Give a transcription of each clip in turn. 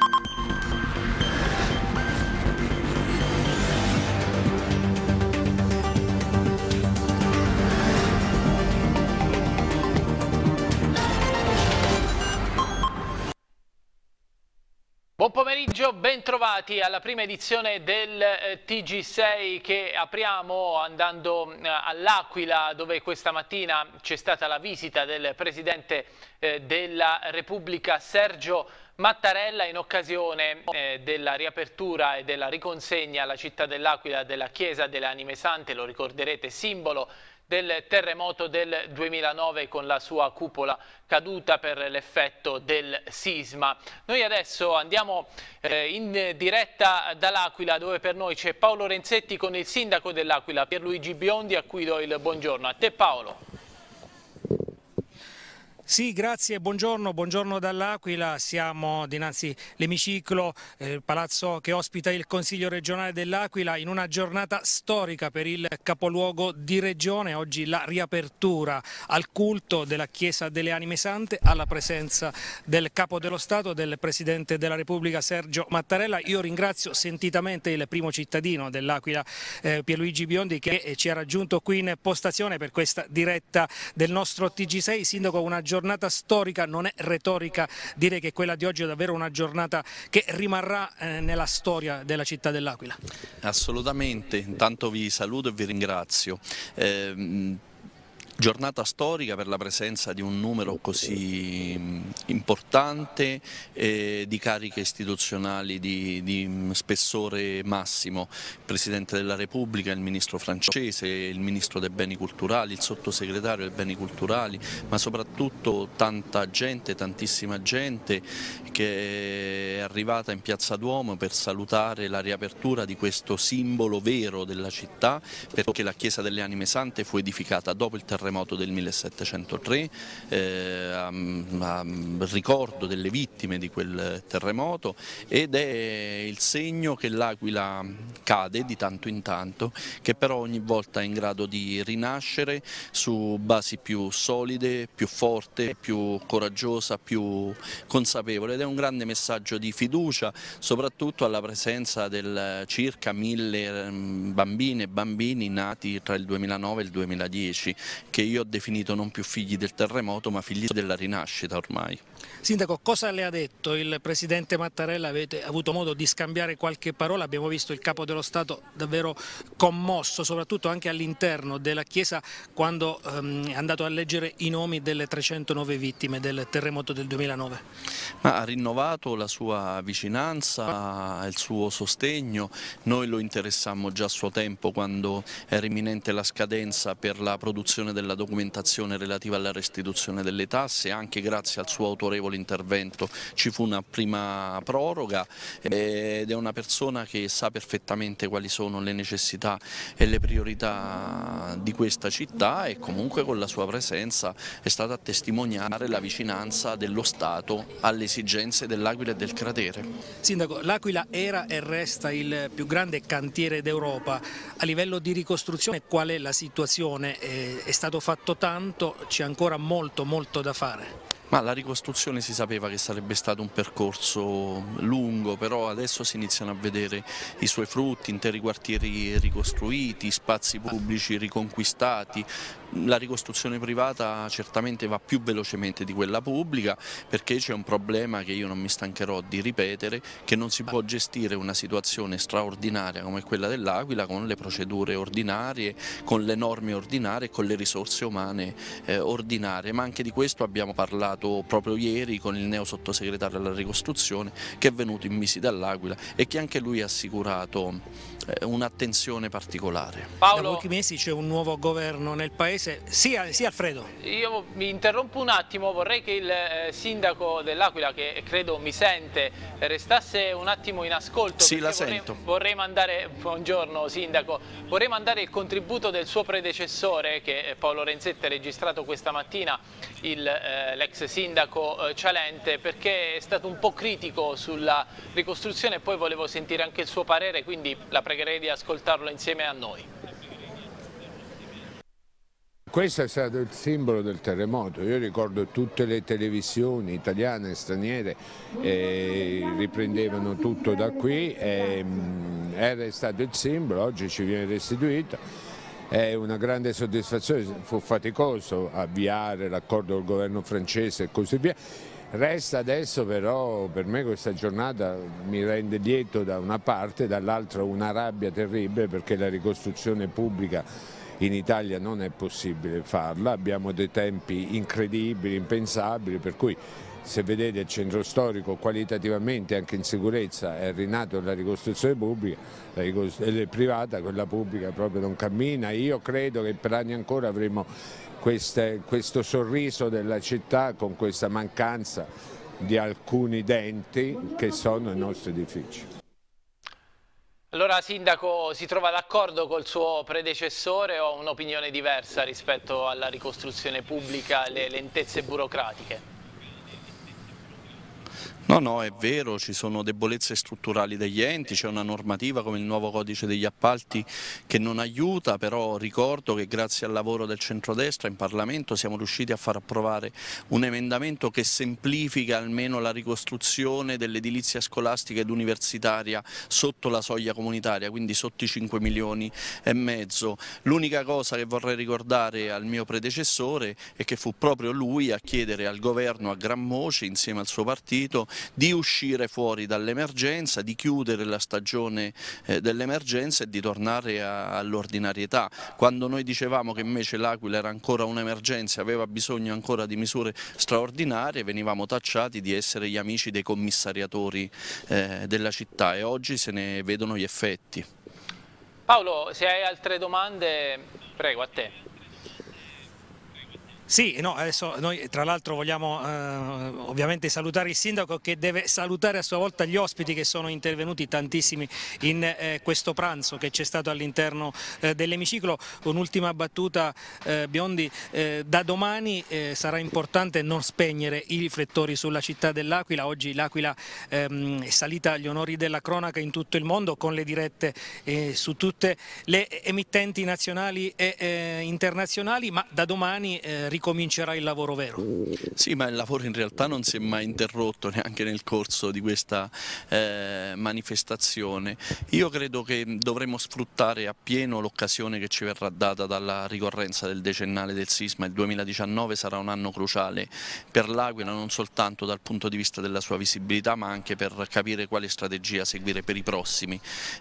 Buon pomeriggio, ben trovati alla prima edizione del TG6 che apriamo andando all'Aquila, dove questa mattina c'è stata la visita del Presidente della Repubblica Sergio Mattarella in occasione della riapertura e della riconsegna alla città dell'Aquila della Chiesa delle Anime Sante, lo ricorderete, simbolo del terremoto del 2009 con la sua cupola caduta per l'effetto del sisma. Noi adesso andiamo in diretta dall'Aquila, dove per noi c'è Paolo Renzetti con il sindaco dell'Aquila, Pierluigi Biondi, a cui do il buongiorno. A te Paolo. Sì, grazie, buongiorno dall'Aquila, siamo dinanzi all'emiciclo, palazzo che ospita il Consiglio regionale dell'Aquila, in una giornata storica per il capoluogo di regione. Oggi la riapertura al culto della Chiesa delle Anime Sante alla presenza del Capo dello Stato, del Presidente della Repubblica Sergio Mattarella. Io ringrazio sentitamente il primo cittadino dell'Aquila, Pierluigi Biondi, che ci ha raggiunto qui in postazione per questa diretta del nostro TG6. Sindaco, una giornata storica, non è retorica dire che quella di oggi è davvero una giornata che rimarrà nella storia della città dell'Aquila. Assolutamente, intanto vi saluto e vi ringrazio. Giornata storica per la presenza di un numero così importante di cariche istituzionali di spessore massimo, il Presidente della Repubblica, il Ministro francese, il Ministro dei Beni Culturali, il Sottosegretario dei Beni Culturali, ma soprattutto tanta gente, tantissima gente che è arrivata in Piazza Duomo per salutare la riapertura di questo simbolo vero della città, perché la Chiesa delle Anime Sante fu edificata dopo il terremoto del 1703, a ricordo delle vittime di quel terremoto, ed è il segno che l'Aquila cade di tanto in tanto, che però ogni volta è in grado di rinascere su basi più solide, più forte, più coraggiosa, più consapevole, ed è un grande messaggio di fiducia, soprattutto alla presenza del circa 1000 bambine e bambini nati tra il 2009 e il 2010, che io ho definito non più figli del terremoto ma figli della rinascita ormai. Sindaco, cosa le ha detto il Presidente Mattarella? Avete avuto modo di scambiare qualche parola? Abbiamo visto il Capo dello Stato davvero commosso, soprattutto anche all'interno della Chiesa, quando è andato a leggere i nomi delle 309 vittime del terremoto del 2009. Ma ha rinnovato la sua vicinanza, il suo sostegno. Noi lo interessammo già a suo tempo quando era imminente la scadenza per la produzione della documentazione relativa alla restituzione delle tasse. Anche grazie al suo autorevole intervento ci fu una prima proroga, ed è una persona che sa perfettamente quali sono le necessità e le priorità di questa città, e comunque con la sua presenza è stata a testimoniare la vicinanza dello Stato alle esigenze dell'Aquila e del cratere. Sindaco, l'Aquila era e resta il più grande cantiere d'Europa. A livello di ricostruzione qual è la situazione? È stato fatto tanto, c'è ancora molto da fare? Ma la ricostruzione si sapeva che sarebbe stato un percorso lungo, però adesso si iniziano a vedere i suoi frutti, interi quartieri ricostruiti, spazi pubblici riconquistati. La ricostruzione privata certamente va più velocemente di quella pubblica, perché c'è un problema che io non mi stancherò di ripetere, che non si può gestire una situazione straordinaria come quella dell'Aquila con le procedure ordinarie, con le norme ordinarie e con le risorse umane ordinarie, ma anche di questo abbiamo parlato proprio ieri con il neo sottosegretario alla ricostruzione, che è venuto in visita all'Aquila e che anche lui ha assicurato un'attenzione particolare. Paolo, da pochi mesi c'è un nuovo governo nel paese. Sì, Alfredo. Io mi interrompo un attimo, vorrei che il sindaco dell'Aquila, che credo mi sente, restasse un attimo in ascolto. Sì, la sento. Vorrei mandare, buongiorno sindaco, vorrei mandare il contributo del suo predecessore, che Paolo Renzetti ha registrato questa mattina, l'ex sindaco Cialente, perché è stato un po' critico sulla ricostruzione, e poi volevo sentire anche il suo parere, quindi la pregherei di ascoltarlo insieme a noi. Questo è stato il simbolo del terremoto. Io ricordo tutte le televisioni italiane e straniere riprendevano tutto da qui, era stato il simbolo, oggi ci viene restituito. È una grande soddisfazione, fu faticoso avviare l'accordo col governo francese e così via. Resta adesso però, per me questa giornata mi rende lieto da una parte, dall'altra una rabbia terribile perché la ricostruzione pubblica in Italia non è possibile farla, abbiamo dei tempi incredibili, impensabili, per cui se vedete il centro storico qualitativamente anche in sicurezza è rinato la ricostruzione pubblica, privata, quella pubblica proprio non cammina. Io credo che per anni ancora avremo questo sorriso della città con questa mancanza di alcuni denti che sono i nostri edifici. Allora, Sindaco, si trova d'accordo col suo predecessore o ha un'opinione diversa rispetto alla ricostruzione pubblica e le lentezze burocratiche? No, è vero, ci sono debolezze strutturali degli enti, c'è una normativa come il nuovo codice degli appalti che non aiuta, però ricordo che grazie al lavoro del centrodestra in Parlamento siamo riusciti a far approvare un emendamento che semplifica almeno la ricostruzione dell'edilizia scolastica ed universitaria sotto la soglia comunitaria, quindi sotto i 5 milioni e mezzo. L'unica cosa che vorrei ricordare al mio predecessore è che fu proprio lui a chiedere al governo a gran voce, insieme al suo partito, di uscire fuori dall'emergenza, di chiudere la stagione dell'emergenza e di tornare all'ordinarietà. Quando noi dicevamo che invece l'Aquila era ancora un'emergenza e aveva bisogno ancora di misure straordinarie, venivamo tacciati di essere gli amici dei commissariatori della città e oggi se ne vedono gli effetti. Paolo, se hai altre domande, prego, a te. Sì, no, adesso noi tra l'altro vogliamo ovviamente salutare il Sindaco che deve salutare a sua volta gli ospiti che sono intervenuti tantissimi in questo pranzo che c'è stato all'interno dell'emiciclo. Un'ultima battuta, Biondi, da domani sarà importante non spegnere i riflettori sulla città dell'Aquila. Oggi l'Aquila è salita agli onori della cronaca in tutto il mondo con le dirette su tutte le emittenti nazionali e internazionali, ma da domani ricomincerà il lavoro vero. Sì, ma il lavoro in realtà non si è mai interrotto neanche nel corso di questa manifestazione. Io credo che dovremo sfruttare appieno l'occasione che ci verrà data dalla ricorrenza del decennale del sisma. Il 2019 sarà un anno cruciale per l'Aquila, non soltanto dal punto di vista della sua visibilità, ma anche per capire quale strategia seguire per i prossimi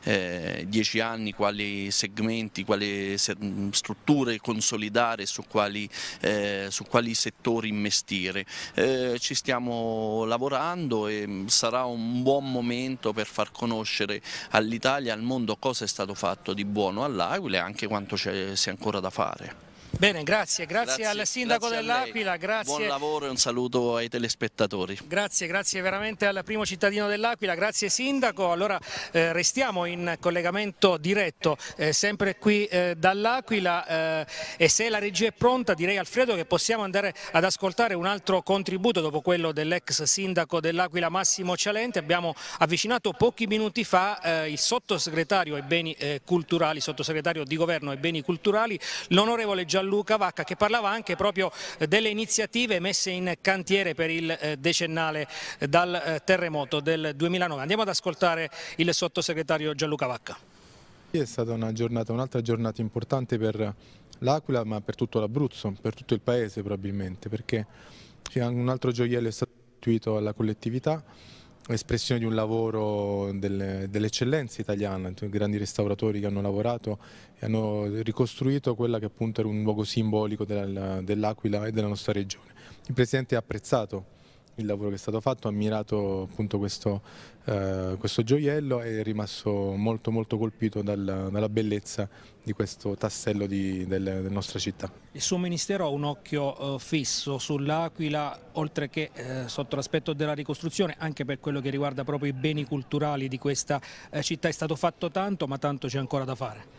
10 anni, quali segmenti, quali strutture consolidare, su quali settori investire. Ci stiamo lavorando e sarà un buon momento per far conoscere all'Italia e al mondo cosa è stato fatto di buono all'Aquila e anche quanto c'è ancora da fare. Bene, grazie al Sindaco dell'Aquila, grazie. Buon lavoro e un saluto ai telespettatori. Grazie veramente al primo cittadino dell'Aquila, grazie Sindaco. Allora restiamo in collegamento diretto sempre qui dall'Aquila e se la regia è pronta direi Alfredo che possiamo andare ad ascoltare un altro contributo dopo quello dell'ex sindaco dell'Aquila Massimo Cialente. Abbiamo avvicinato pochi minuti fa il sottosegretario ai beni culturali, sottosegretario di governo ai beni culturali, l'onorevole Gianluca Vacca, che parlava anche proprio delle iniziative messe in cantiere per il decennale dal terremoto del 2009. Andiamo ad ascoltare il sottosegretario Gianluca Vacca. È stata un'altra giornata importante per l'Aquila, ma per tutto l'Abruzzo, per tutto il paese probabilmente, perché un altro gioiello è stato istituito alla collettività, espressione di un lavoro dell'eccellenza italiana, grandi restauratori che hanno lavorato e hanno ricostruito quella che appunto era un luogo simbolico dell'Aquila e della nostra regione. Il Presidente ha apprezzato il lavoro che è stato fatto, ha ammirato appunto questo gioiello e è rimasto molto colpito dalla bellezza di questo tassello della nostra città. Il suo Ministero ha un occhio fisso sull'Aquila, oltre che sotto l'aspetto della ricostruzione, anche per quello che riguarda proprio i beni culturali di questa città. È stato fatto tanto, ma tanto c'è ancora da fare.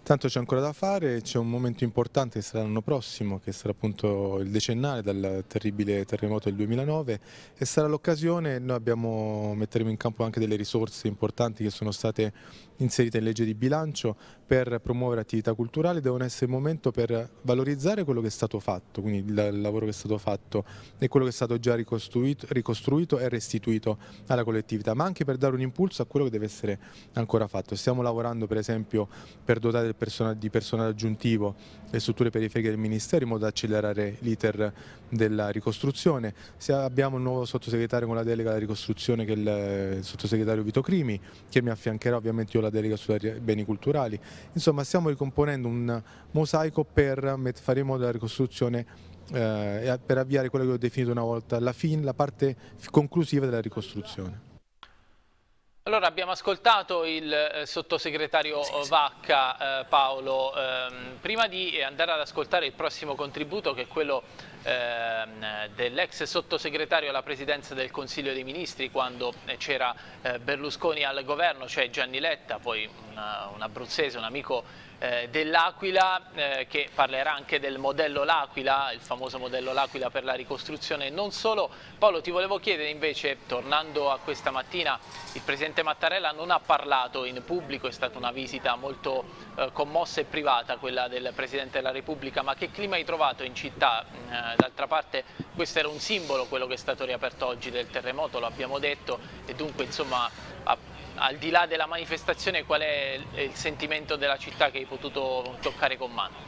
Tanto c'è ancora da fare, c'è un momento importante che sarà l'anno prossimo, che sarà appunto il decennale dal terribile terremoto del 2009 e sarà l'occasione, noi metteremo in campo anche delle risorse importanti che sono state inserite in legge di bilancio per promuovere attività culturali, devono essere il momento per valorizzare quello che è stato fatto, quindi il lavoro che è stato fatto e quello che è stato già ricostruito e restituito alla collettività, ma anche per dare un impulso a quello che deve essere ancora fatto. Stiamo lavorando per esempio per dotare di personale aggiuntivo le strutture periferiche del Ministero in modo da accelerare l'iter della ricostruzione. Abbiamo un nuovo sottosegretario con la delega alla ricostruzione che è il sottosegretario Vito Crimi, che mi affiancherà, ovviamente io ho la delega sui beni culturali. Insomma, stiamo ricomponendo un mosaico faremo della ricostruzione per avviare quello che ho definito una volta la parte conclusiva della ricostruzione. Allora abbiamo ascoltato il sottosegretario Vacca, Paolo. Prima di andare ad ascoltare il prossimo contributo, che è quello dell'ex sottosegretario alla presidenza del Consiglio dei Ministri quando c'era Berlusconi al governo, cioè Gianni Letta, poi un abruzzese, un amico dell'Aquila, che parlerà anche del modello L'Aquila, il famoso modello L'Aquila per la ricostruzione. Non solo. Paolo, ti volevo chiedere invece, tornando a questa mattina, il presidente Mattarella non ha parlato in pubblico, è stata una visita molto commossa e privata quella del Presidente della Repubblica, ma che clima hai trovato in città? D'altra parte questo era un simbolo, quello che è stato riaperto oggi, del terremoto, lo abbiamo detto, e dunque insomma al di là della manifestazione, qual è il sentimento della città che hai potuto toccare con mano?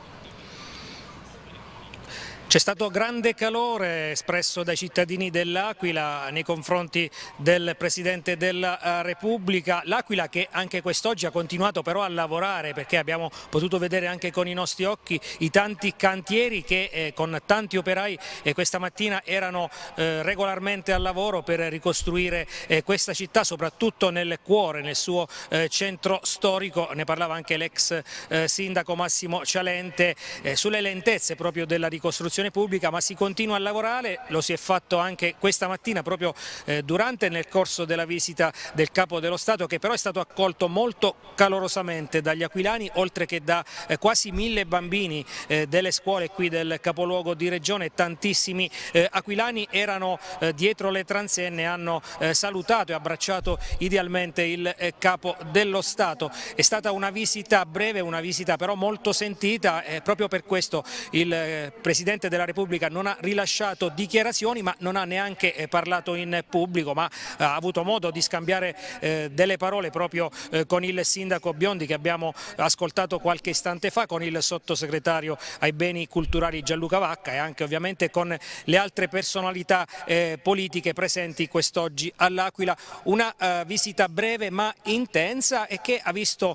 C'è stato grande calore espresso dai cittadini dell'Aquila nei confronti del Presidente della Repubblica. L'Aquila che anche quest'oggi ha continuato però a lavorare, perché abbiamo potuto vedere anche con i nostri occhi i tanti cantieri che con tanti operai questa mattina erano regolarmente al lavoro per ricostruire questa città, soprattutto nel cuore, nel suo centro storico. Ne parlava anche l'ex sindaco Massimo Cialente sulle lentezze proprio della ricostruzione pubblica, ma si continua a lavorare. Lo si è fatto anche questa mattina proprio nel corso della visita del Capo dello Stato, che però è stato accolto molto calorosamente dagli aquilani, oltre che da quasi 1000 bambini delle scuole qui del capoluogo di regione. Tantissimi aquilani erano dietro le transenne, hanno salutato e abbracciato idealmente il Capo dello Stato. È stata una visita breve, una visita però molto sentita, proprio per questo il Presidente della Repubblica non ha rilasciato dichiarazioni, ma non ha neanche parlato in pubblico, ma ha avuto modo di scambiare delle parole proprio con il sindaco Biondi, che abbiamo ascoltato qualche istante fa, con il sottosegretario ai beni culturali Gianluca Vacca e anche ovviamente con le altre personalità politiche presenti quest'oggi all'Aquila. Una visita breve ma intensa e che ha visto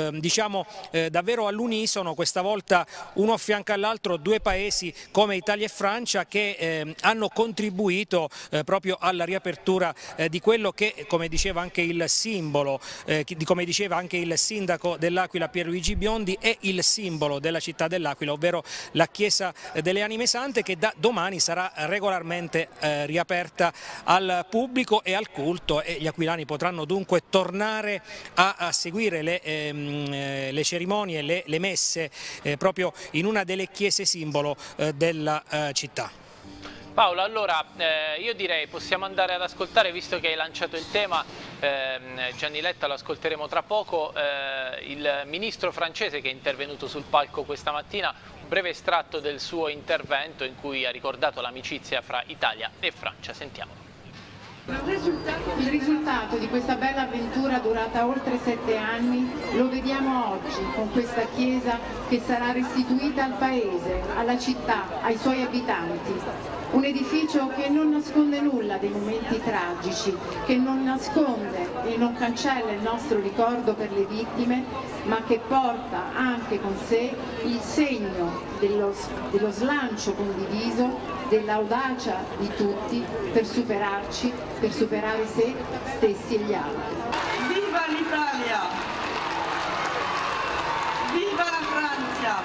davvero all'unisono, questa volta uno a fianco all'altro, due paesi come Italia e Francia che hanno contribuito proprio alla riapertura di quello che, come diceva anche il simbolo, come diceva anche il sindaco dell'Aquila Pierluigi Biondi, è il simbolo della città dell'Aquila, ovvero la Chiesa delle Anime Sante, che da domani sarà regolarmente riaperta al pubblico e al culto, e gli aquilani potranno dunque tornare a seguire le cerimonie, le messe proprio in una delle chiese simbolo della città. Paolo, allora io direi possiamo andare ad ascoltare, visto che hai lanciato il tema, Gianni Letta lo ascolteremo tra poco, il ministro francese che è intervenuto sul palco questa mattina, un breve estratto del suo intervento in cui ha ricordato l'amicizia fra Italia e Francia. Sentiamo. Il risultato di questa bella avventura durata oltre 7 anni lo vediamo oggi con questa chiesa che sarà restituita al paese, alla città, ai suoi abitanti. Un edificio che non nasconde nulla dei momenti tragici, che non nasconde e non cancella il nostro ricordo per le vittime, ma che porta anche con sé il segno dello slancio condiviso, dell'audacia di tutti per superarci, per superare se stessi e gli altri. Viva l'Italia! Viva la Francia!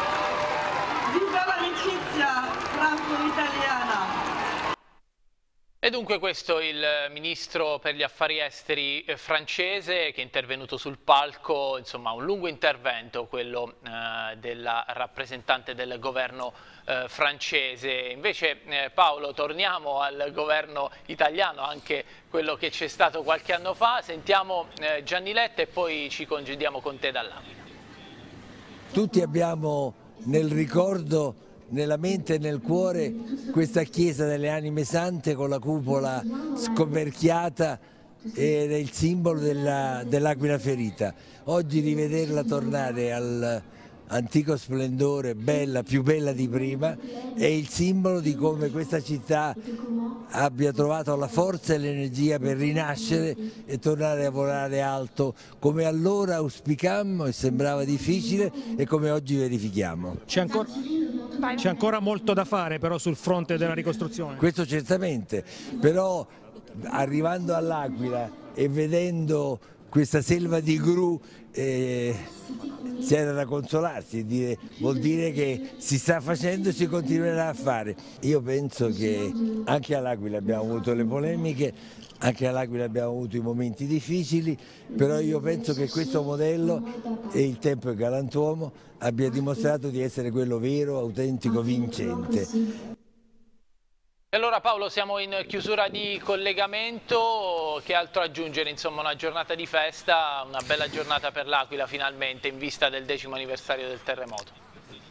Viva l'amicizia franco-italiana! E dunque questo il ministro per gli affari esteri francese che è intervenuto sul palco, insomma un lungo intervento quello della rappresentante del governo francese. Invece Paolo, torniamo al governo italiano, anche quello che c'è stato qualche anno fa. Sentiamo Gianni Letta e poi ci congediamo con te dall'Aquila. Tutti abbiamo nel ricordo, nella mente e nel cuore, questa chiesa delle Anime Sante con la cupola scoperchiata ed è il simbolo dell'Aquila ferita. Oggi rivederla tornare all'antico splendore, bella, più bella di prima, è il simbolo di come questa città abbia trovato la forza e l'energia per rinascere e tornare a volare alto, come allora auspicammo e sembrava difficile e come oggi verifichiamo. C'è ancora molto da fare però sul fronte della ricostruzione. Questo certamente, però arrivando all'Aquila e vedendo questa selva di gru c'era da consolarsi, vuol dire che si sta facendo e si continuerà a fare. Io penso che anche all'Aquila abbiamo avuto le polemiche, anche all'Aquila abbiamo avuto i momenti difficili, però io penso che questo modello, e il tempo è galantuomo, abbia dimostrato di essere quello vero, autentico, vincente. E allora Paolo, siamo in chiusura di collegamento, che altro aggiungere? Insomma una giornata di festa, una bella giornata per l'Aquila finalmente in vista del 10° anniversario del terremoto.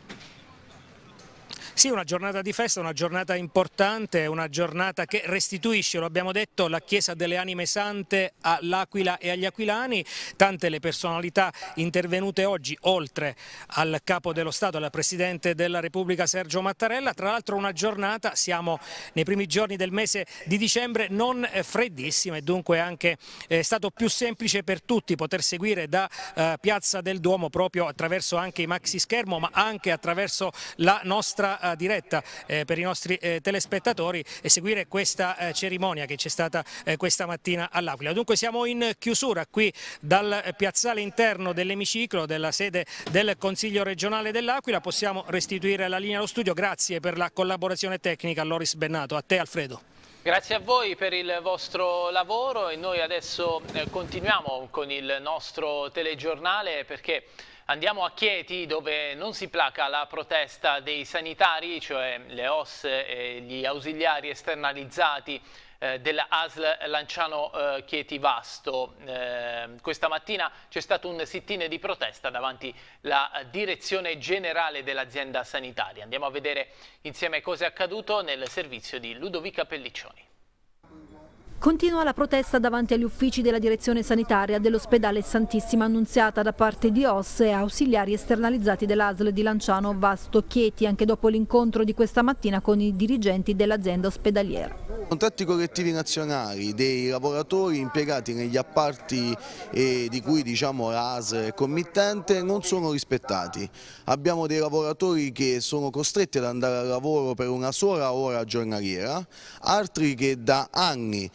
Sì, una giornata di festa, una giornata importante, una giornata che restituisce, lo abbiamo detto, la Chiesa delle Anime Sante all'Aquila e agli aquilani. Tante le personalità intervenute oggi, oltre al Capo dello Stato, al Presidente della Repubblica Sergio Mattarella. Tra l'altro una giornata, siamo nei primi giorni del mese di dicembre, non freddissima e dunque anche è stato più semplice per tutti poter seguire da Piazza del Duomo proprio attraverso anche i maxi schermo, ma anche attraverso la nostra diretta per i nostri telespettatori e seguire questa cerimonia che c'è stata questa mattina all'Aquila. Dunque siamo in chiusura qui dal piazzale interno dell'emiciclo della sede del Consiglio regionale dell'Aquila. Possiamo restituire la linea allo studio. Grazie per la collaborazione tecnica a Loris Bennato. A te Alfredo. Grazie a voi per il vostro lavoro e noi adesso continuiamo con il nostro telegiornale perché andiamo a Chieti dove non si placa la protesta dei sanitari, cioè le OSS e gli ausiliari esternalizzati della ASL Lanciano Chieti Vasto. Questa mattina c'è stato un sit-in di protesta davanti alla direzione generale dell'azienda sanitaria. Andiamo a vedere insieme cosa è accaduto nel servizio di Ludovica Pelliccioni. Continua la protesta davanti agli uffici della direzione sanitaria dell'ospedale Santissima Annunziata da parte di OSS e ausiliari esternalizzati dell'ASL di Lanciano Vasto Chieti, anche dopo l'incontro di questa mattina con i dirigenti dell'azienda ospedaliera. Contratti collettivi nazionali dei lavoratori impiegati negli appalti di cui la ASL è committente non sono rispettati. Abbiamo dei lavoratori che sono costretti ad andare al lavoro per una sola ora giornaliera, altri che da anni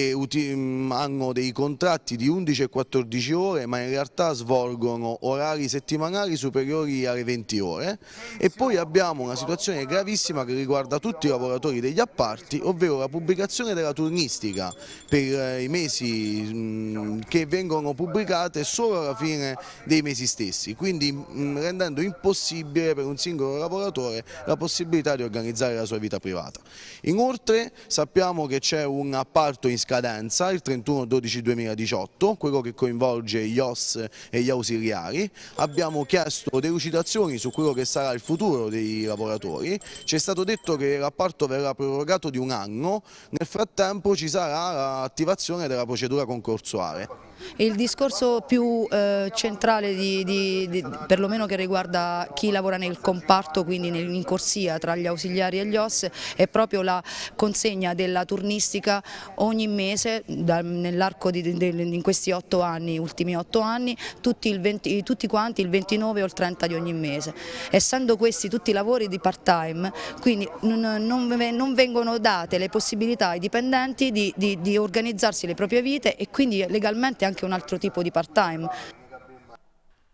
hanno dei contratti di 11 e 14 ore ma in realtà svolgono orari settimanali superiori alle 20 ore e poi abbiamo una situazione gravissima che riguarda tutti i lavoratori degli appalti, ovvero la pubblicazione della turnistica per i mesi che vengono pubblicate solo alla fine dei mesi stessi, quindi rendendo impossibile per un singolo lavoratore la possibilità di organizzare la sua vita privata. Inoltre sappiamo che c'è un appalto in scadenza il 31/12/2018, quello che coinvolge gli OSS e gli ausiliari. Abbiamo chiesto delucidazioni su quello che sarà il futuro dei lavoratori. Ci è stato detto che l'appalto verrà prorogato di un anno, nel frattempo ci sarà l'attivazione della procedura concorsuale. Il discorso più centrale perlomeno che riguarda chi lavora nel comparto, quindi in corsia tra gli ausiliari e gli OSS, è proprio la consegna della turnistica ogni mese nell'arco in questi 8 anni, ultimi 8 anni, tutti quanti il 29 o il 30 di ogni mese. Essendo questi tutti lavori di part time, quindi non vengono date le possibilità ai dipendenti di organizzarsi le proprie vite e quindi legalmente anche un altro tipo di part time.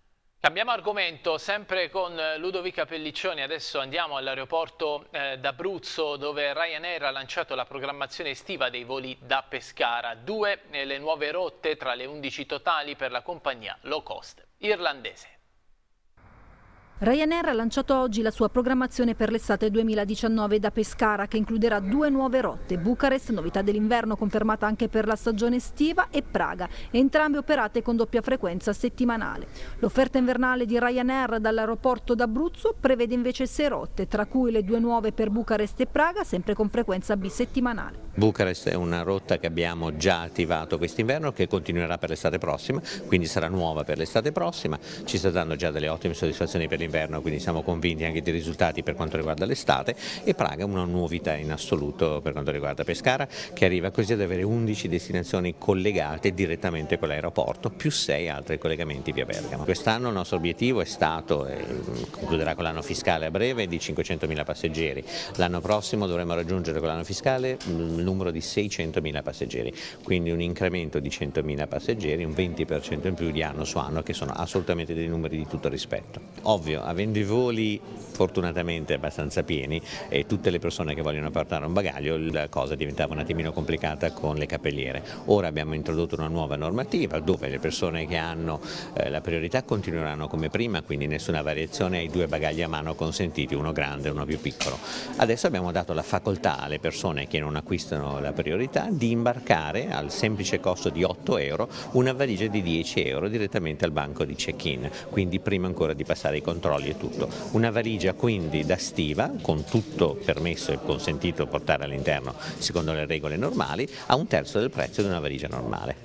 Cambiamo argomento, sempre con Ludovica Pelliccioni. Adesso andiamo all'aeroporto d'Abruzzo, dove Ryanair ha lanciato la programmazione estiva dei voli da Pescara. 2 le nuove rotte tra le 11 totali per la compagnia low cost irlandese. Ryanair ha lanciato oggi la sua programmazione per l'estate 2019 da Pescara, che includerà 2 nuove rotte: Bucarest, novità dell'inverno confermata anche per la stagione estiva, e Praga, entrambe operate con doppia frequenza settimanale. L'offerta invernale di Ryanair dall'aeroporto d'Abruzzo prevede invece 6 rotte, tra cui le 2 nuove per Bucarest e Praga, sempre con frequenza bisettimanale. Bucarest è una rotta che abbiamo già attivato quest'inverno, che continuerà per l'estate prossima, quindi sarà nuova per l'estate prossima. Ci sta dando già delle ottime soddisfazioni per l'inverno, quindi siamo convinti anche dei risultati per quanto riguarda l'estate. E Praga è una novità in assoluto per quanto riguarda Pescara, che arriva così ad avere 11 destinazioni collegate direttamente con l'aeroporto, più 6 altri collegamenti via Bergamo. Quest'anno il nostro obiettivo è stato, e concluderà con l'anno fiscale a breve, di 500.000 passeggeri. L'anno prossimo dovremo raggiungere con l'anno fiscale il numero di 600.000 passeggeri, quindi un incremento di 100.000 passeggeri, un 20% in più di anno su anno, che sono assolutamente dei numeri di tutto rispetto. Ovvio, avendo i voli fortunatamente abbastanza pieni e tutte le persone che vogliono portare un bagaglio, la cosa diventava un attimino complicata con le cappelliere. Ora abbiamo introdotto una nuova normativa dove le persone che hanno la priorità continueranno come prima, quindi nessuna variazione ai 2 bagagli a mano consentiti, uno grande e uno più piccolo. Adesso abbiamo dato la facoltà alle persone che non acquistano la priorità di imbarcare al semplice costo di 8 euro una valigia di 10 euro direttamente al banco di check-in, quindi prima ancora di passare i controlli e tutto. Una valigia quindi da stiva, con tutto permesso e consentito portare all'interno secondo le regole normali, a 1/3 del prezzo di una valigia normale.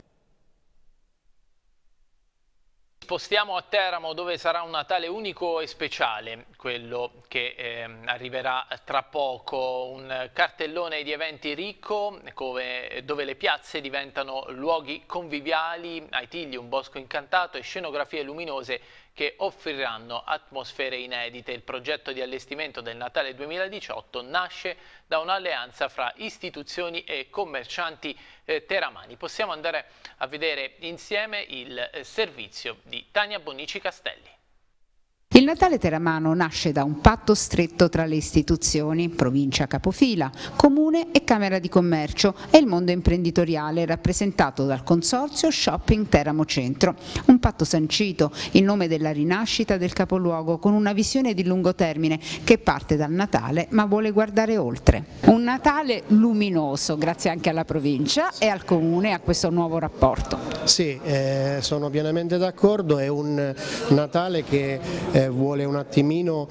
Spostiamo a Teramo, dove sarà un Natale unico e speciale, quello che arriverà tra poco. Un cartellone di eventi ricco, dove le piazze diventano luoghi conviviali, ai Tigli un bosco incantato e scenografie luminose che offriranno atmosfere inedite. Il progetto di allestimento del Natale 2018 nasce da un'alleanza fra istituzioni e commercianti teramani. Possiamo andare a vedere insieme il servizio di Tania Bonici Castelli. Il Natale teramano nasce da un patto stretto tra le istituzioni, provincia capofila, comune e Camera di Commercio e il mondo imprenditoriale rappresentato dal consorzio Shopping Teramo Centro. Un patto sancito in nome della rinascita del capoluogo, con una visione di lungo termine che parte dal Natale ma vuole guardare oltre. Un Natale luminoso grazie anche alla provincia e al comune a questo nuovo rapporto. Sì, sono pienamente d'accordo, è un Natale che vuole un attimino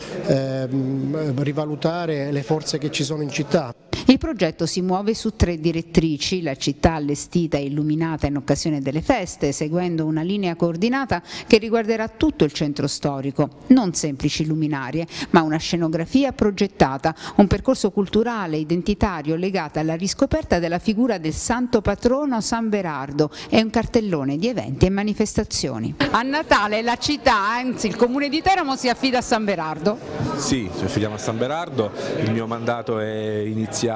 rivalutare le forze che ci sono in città. Il progetto si muove su 3 direttrici: la città allestita e illuminata in occasione delle feste, seguendo una linea coordinata che riguarderà tutto il centro storico, non semplici luminarie, ma una scenografia progettata, un percorso culturale, identitario legato alla riscoperta della figura del santo patrono San Berardo e un cartellone di eventi e manifestazioni. A Natale la città, anzi il comune di Teramo, si affida a San Berardo? Sì, ci affidiamo a San Berardo. Il mio mandato è iniziato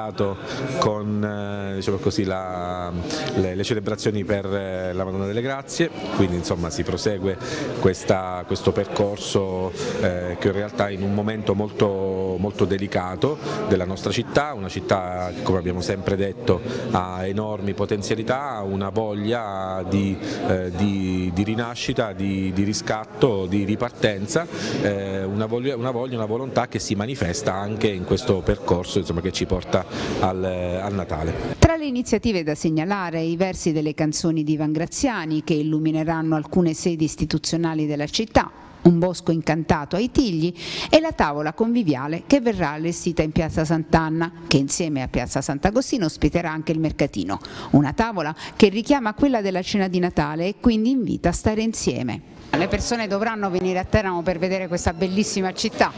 con diciamo così, le celebrazioni per la Madonna delle Grazie, quindi insomma si prosegue questo percorso che in realtà in un momento molto delicato della nostra città, una città che, come abbiamo sempre detto, ha enormi potenzialità, ha una voglia di rinascita, di riscatto, di ripartenza, una volontà che si manifesta anche in questo percorso, insomma, che ci porta al Natale. Tra le iniziative da segnalare i versi delle canzoni di Ivan Graziani, che illumineranno alcune sedi istituzionali della città, un bosco incantato ai Tigli e la tavola conviviale che verrà allestita in Piazza Sant'Anna, che insieme a Piazza Sant'Agostino ospiterà anche il mercatino. Una tavola che richiama quella della cena di Natale e quindi invita a stare insieme. Le persone dovranno venire a Teramo per vedere questa bellissima città.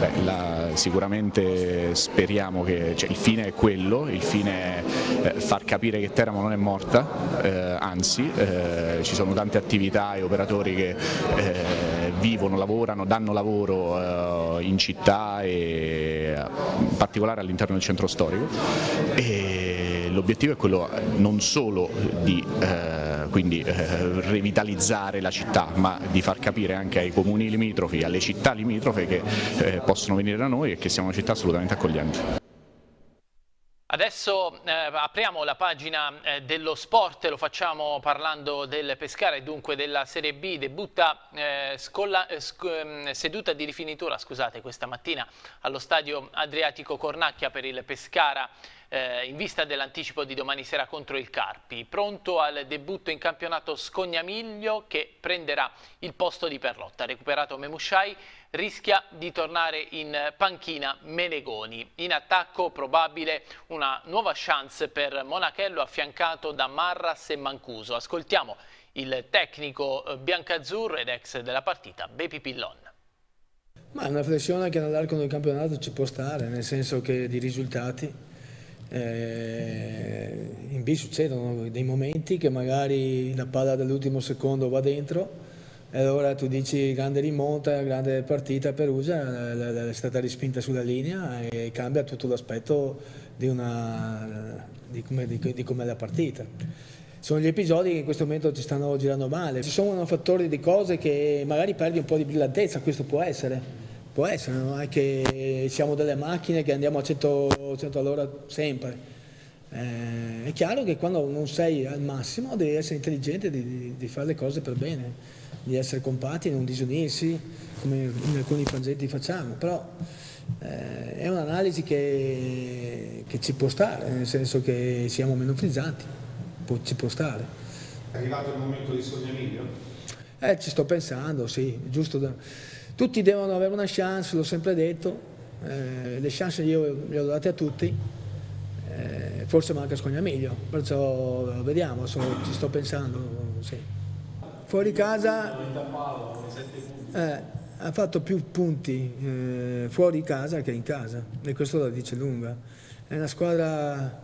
Sicuramente speriamo che il fine è quello, il fine è far capire che Teramo non è morta, anzi ci sono tante attività e operatori che vivono, lavorano, danno lavoro in città e in particolare all'interno del centro storico. E l'obiettivo è quello non solo di rivitalizzare la città, ma di far capire anche ai comuni limitrofi, alle città limitrofe che possono venire da noi e che siamo una città assolutamente accogliente. Adesso apriamo la pagina dello sport, lo facciamo parlando del Pescara e dunque della Serie B. Debutta seduta di rifinitura, scusate, questa mattina allo stadio Adriatico Cornacchia per il Pescara in vista dell'anticipo di domani sera contro il Carpi. Pronto al debutto in campionato Scognamiglio che prenderà il posto di Perrotta. Recuperato Memushai, rischia di tornare in panchina Menegoni. In attacco probabile una nuova chance per Monachello affiancato da Marras e Mancuso. Ascoltiamo il tecnico biancazzurro ed ex della partita, Bepi Pillon. Ma una flessione che nell'arco del campionato ci può stare, nel senso che di risultati. In B succedono dei momenti che magari la palla dell'ultimo secondo va dentro e allora tu dici grande rimonta, grande partita per Perugia, è stata rispinta sulla linea e cambia tutto l'aspetto di com'è la partita. Sono gli episodi che in questo momento ci stanno girando male, ci sono fattori di cose che magari perdi un po' di brillantezza, questo può essere. Può essere, non è che siamo delle macchine che andiamo a 100 all'ora sempre. È chiaro che quando non sei al massimo devi essere intelligente di fare le cose per bene, di essere compatti, non disunirsi, come in alcuni frangenti facciamo, però è un'analisi che ci può stare, nel senso che siamo meno frizzanti, ci può stare. È arrivato il momento di Scognamiglio? Ci sto pensando, sì, giusto. Tutti devono avere una chance, l'ho sempre detto, le chance io le ho date a tutti, forse manca Scognamiglio, perciò vediamo, ci sto pensando. Sì. Fuori casa ha fatto più punti fuori casa che in casa, e questo la dice lunga. È una squadra,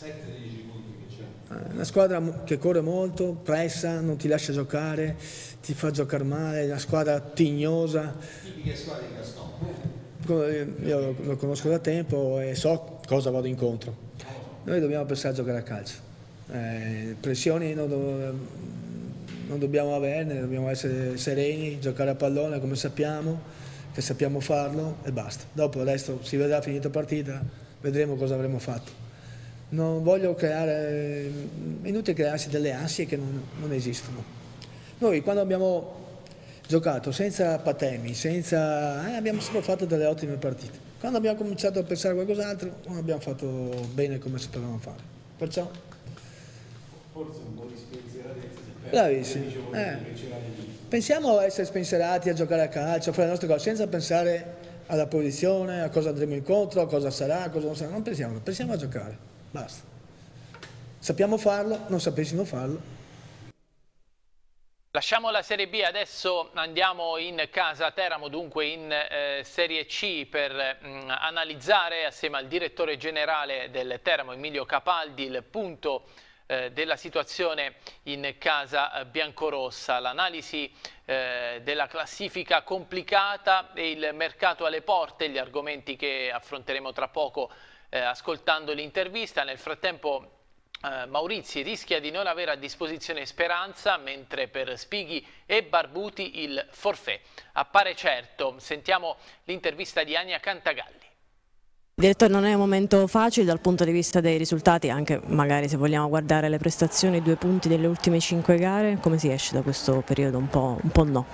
una squadra che corre molto, pressa, non ti lascia giocare, ti fa giocare male, una squadra tignosa. Tipiche squadre di Gaston. Io lo conosco da tempo e so cosa vado incontro. Noi dobbiamo pensare a giocare a calcio. Pressioni non dobbiamo averne, dobbiamo essere sereni, giocare a pallone come sappiamo, che sappiamo farlo e basta. Dopo il resto si vedrà finita partita, vedremo cosa avremo fatto. Non voglio creare, è inutile crearsi delle ansie che non esistono. Noi quando abbiamo giocato senza patemi, abbiamo sempre fatto delle ottime partite. Quando abbiamo cominciato a pensare a qualcos'altro non abbiamo fatto bene come sapevamo fare. Perciò forse un po' di spensieratezza. Bravissimi. Pensiamo a essere spensierati, a giocare a calcio, a fare le nostre cose, senza pensare alla posizione, a cosa andremo incontro, a cosa sarà, a cosa non sarà. Non pensiamo, pensiamo a giocare. Basta. Sappiamo farlo, non sapessimo farlo. Lasciamo la Serie B, adesso andiamo in casa Teramo, dunque in Serie C, per analizzare assieme al direttore generale del Teramo, Emilio Capaldi, il punto della situazione in casa biancorossa, l'analisi della classifica complicata e il mercato alle porte, gli argomenti che affronteremo tra poco ascoltando l'intervista. Nel frattempo Maurizi rischia di non avere a disposizione Speranza, mentre per Spighi e Barbuti il forfait appare certo. Sentiamo l'intervista di Ania Cantagalli. Direttore, non è un momento facile dal punto di vista dei risultati, anche magari se vogliamo guardare le prestazioni, 2 punti delle ultime 5 gare, come si esce da questo periodo un po' no?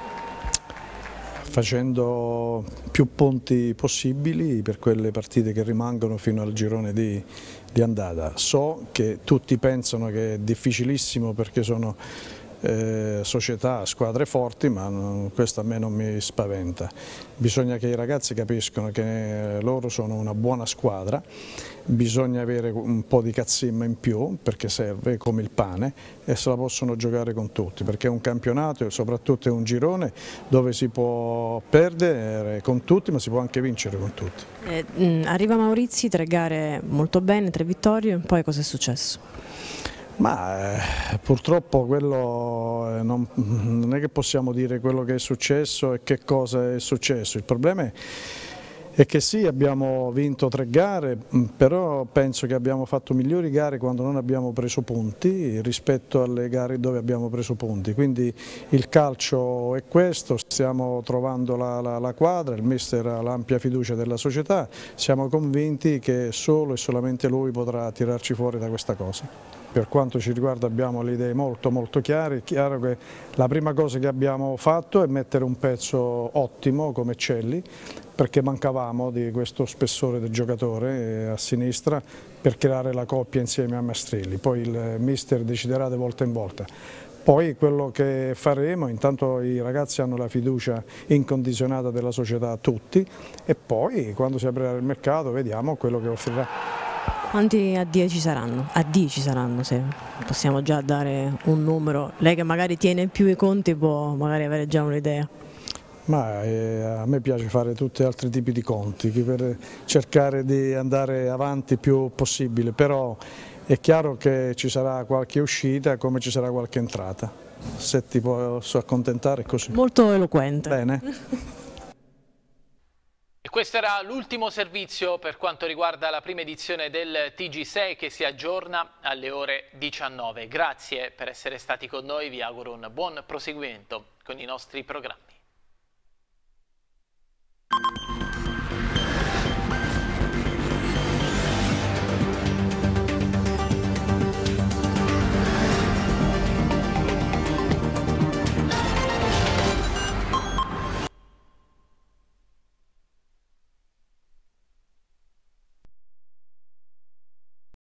Facendo più punti possibili per quelle partite che rimangono fino al girone di andata. So che tutti pensano che è difficilissimo perché sono società, squadre forti, ma questo a me non mi spaventa. Bisogna che i ragazzi capiscono che loro sono una buona squadra, bisogna avere un po' di cazzimma in più perché serve come il pane e se la possono giocare con tutti, perché è un campionato e soprattutto è un girone dove si può perdere con tutti ma si può anche vincere con tutti. Arriva Maurizi, 3 gare molto bene, 3 vittorie, poi cosa è successo? Ma purtroppo quello non è che possiamo dire quello che è successo e che cosa è successo, il problema è che sì, abbiamo vinto 3 gare, però penso che abbiamo fatto migliori gare quando non abbiamo preso punti rispetto alle gare dove abbiamo preso punti, quindi il calcio è questo, stiamo trovando la quadra, il mister ha l'ampia fiducia della società, siamo convinti che solo e solamente lui potrà tirarci fuori da questa cosa. Per quanto ci riguarda abbiamo le idee molto chiare, è chiaro che la prima cosa che abbiamo fatto è mettere un pezzo ottimo come Celli, perché mancavamo di questo spessore del giocatore a sinistra per creare la coppia insieme a Maestrelli, poi il mister deciderà di volta in volta. Poi quello che faremo, intanto i ragazzi hanno la fiducia incondizionata della società tutti e poi quando si aprirà il mercato vediamo quello che offrirà. Quanti addii ci saranno? Addii ci saranno, se possiamo già dare un numero. Lei che magari tiene più i conti può magari avere già un'idea. Ma a me piace fare tutti altri tipi di conti per cercare di andare avanti il più possibile, però è chiaro che ci sarà qualche uscita come ci sarà qualche entrata. Se ti posso accontentare è così. Molto eloquente. Bene. E questo era l'ultimo servizio per quanto riguarda la prima edizione del TG6 che si aggiorna alle ore 19. Grazie per essere stati con noi, vi auguro un buon proseguimento con i nostri programmi.